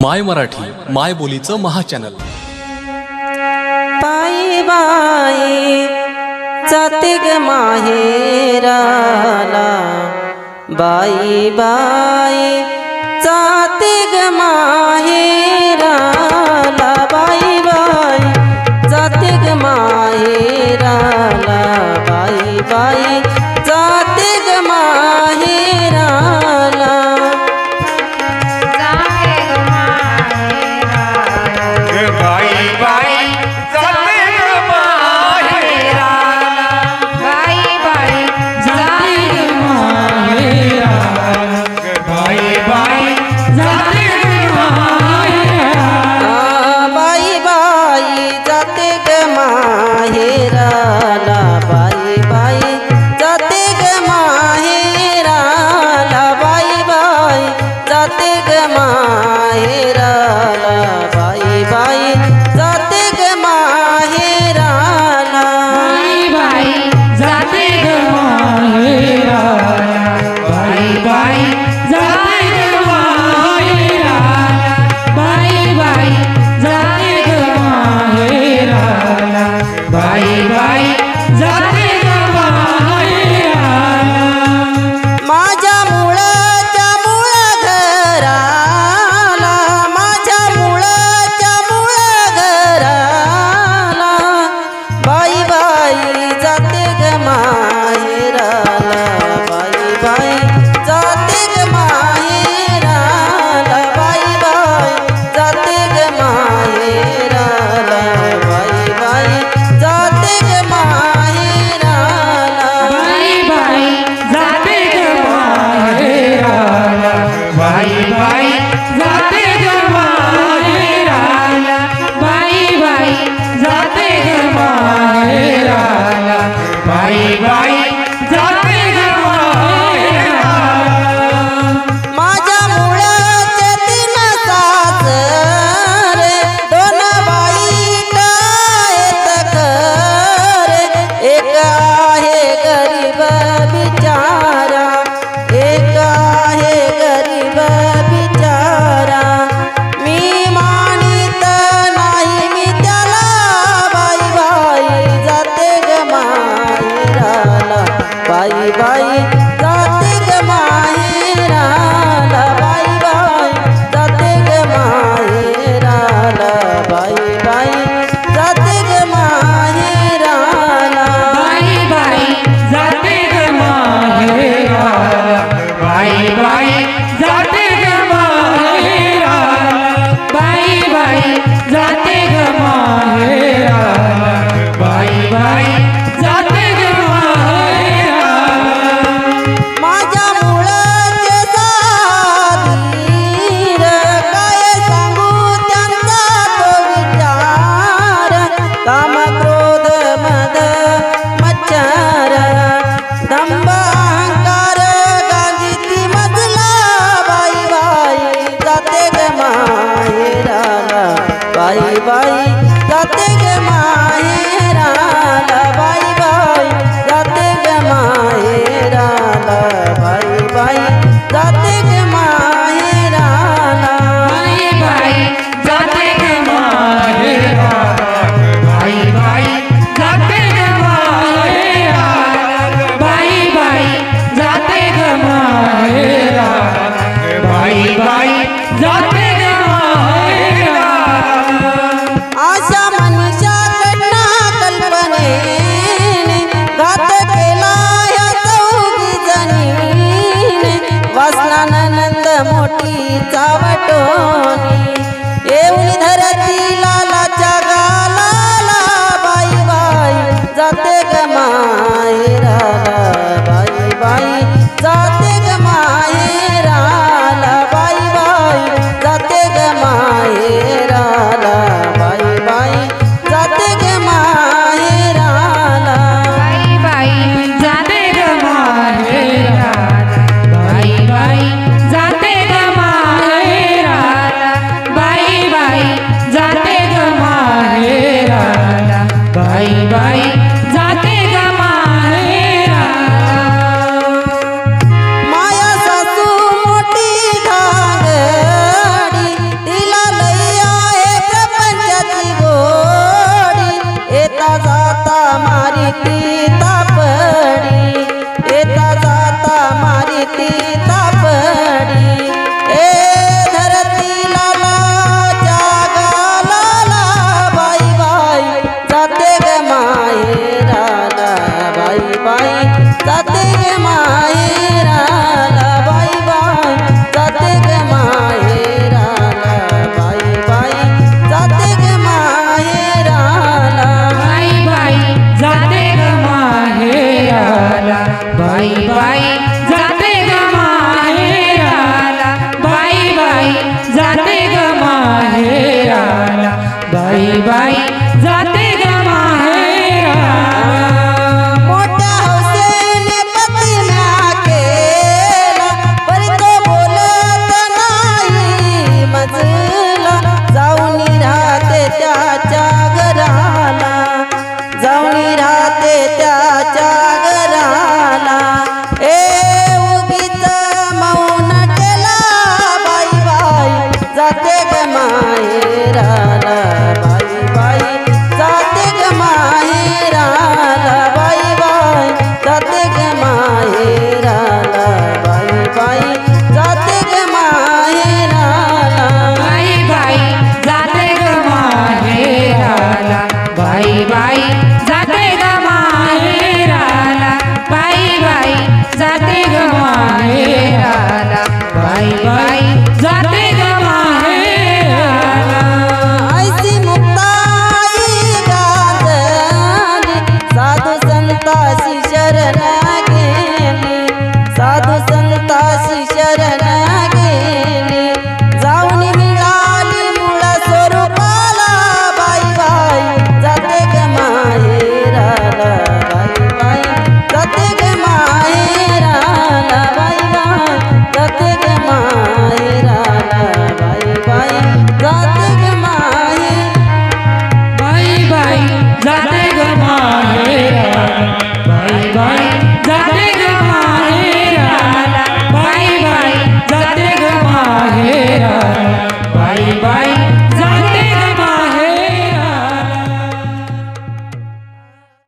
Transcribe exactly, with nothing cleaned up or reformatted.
माय मराठी माय बोलीचं महाचॅनल। बाई बाई जाते ग माहेराला, बाई बाई जाते ग माहेराला, बाई बाई जाते ग माहेराला, बाई बाई जाते ग माहेराला, बाई बाई जाते ग माहेराला, बाई बाई जाते ग माहेराला, बाई बाई जाते ग माहेराला, बाई बाई जाते ग माहेराला, बाई बाई जाते ग माहेराला, बाई बाई जाते ग माहेराला, बाई बाई जाते ग जाते ग माहेराला बाई बाई जाते ग माहेराला बाई बाई जाते ग माहेराला बाई बाई जाते ग माहेराला बाई बाई जाते ग माहेराला बाई बाई जाते ग माहेराला बाई बाई जाते ग माहेराला बाई बाई जाते ग माहेराला ऐसी मुक्ताई गाजली साधू संतासी शरण गेली साधू संतासी शरण गेली जाऊन मिळाली मूळ स्वरूपाला बाई बाई जाते ग माहेराला बाई बाई जाते ग माहेराला बाई बाई जाते ग माहेराला बाई बाई जाते ग माहेर बाई बाई जाते